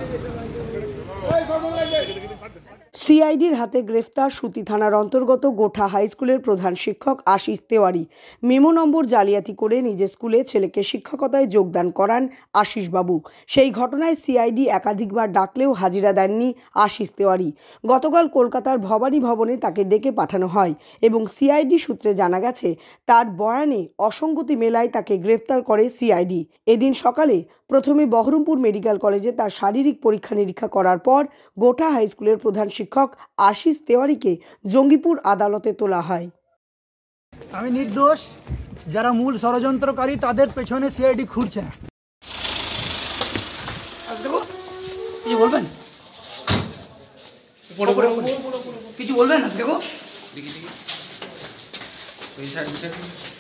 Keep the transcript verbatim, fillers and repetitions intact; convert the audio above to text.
সিআইডির হাতে গ্রেফতার সুতি থানার অন্তর্গত গোঠা হাই স্কুলের প্রধান শিক্ষক আশিস তেওয়ারি। মেমো নম্বর জালিয়াতি করে নিজের স্কুলে ছেলেকে শিক্ষকতায় যোগদান করান আশিসবাবু। সেই ঘটনায় সিআইডি একাধিকবার ডাকলেও হাজিরা দেননি আশিস তেওয়ারি। গতকাল কলকাতার ভবানী ভবনে তাকে ডেকে পাঠানো হয় এবং সিআইডি সূত্রে জানা গেছে তার বয়ানে অসঙ্গতি মেলায় তাকে গ্রেফতার করে সিআইডি। এদিন সকালে প্রথমে বহরমপুর মেডিকেল কলেজে তার শারীরিক পরীক্ষা নিরীক্ষা করার পর গোঠা হাই স্কুলের প্রধান শিক্ষক আশিস তেওয়ারিকে জঙ্গিপুর আদালতে তোলা হয়। আমি নির্দোষ, যারা মূল ষড়যন্ত্রকারী তাদের পেছনে সিআইডি ঘুরছে। কিছু বলবেন কিছু বলবেন আজকে গো।